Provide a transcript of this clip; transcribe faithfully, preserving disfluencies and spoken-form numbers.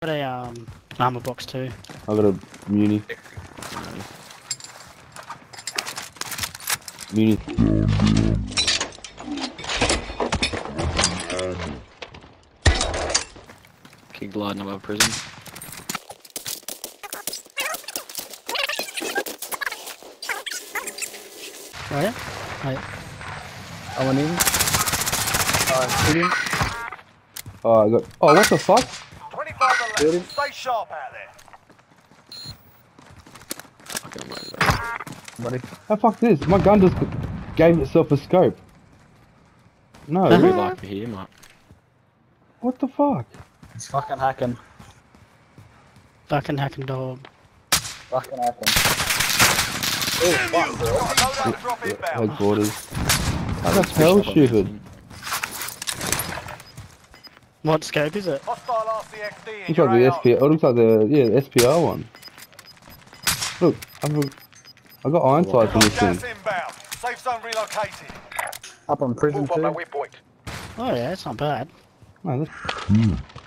Got a um armor box too. I got a muni. Muni. Keep gliding above prison. Oh yeah? Wait. I went in. Uh, hit him. Oh, I got. Oh, what the fuck? twenty-five to left. Stay sharp out there. Fucking motivated. Buddy. How fuck this? My gun just gave itself a scope. No. What do you like to hear, mate? What the fuck? It's fucking hacking. Fucking hacking dog. Fucking hacking. Oh, fuck, bro. Loadout drop inbound. Headquarters. That's hell stupid. What scope is it? Hostile R C X D in Looks your like the A R. S P R. It looks like the yeah the S P R one. Look, I've, I got iron sights on this thing. Gas inbound. Safe zone relocated. Up on prison Move on too. that waypoint. Oh yeah, it's not bad. Man, that's...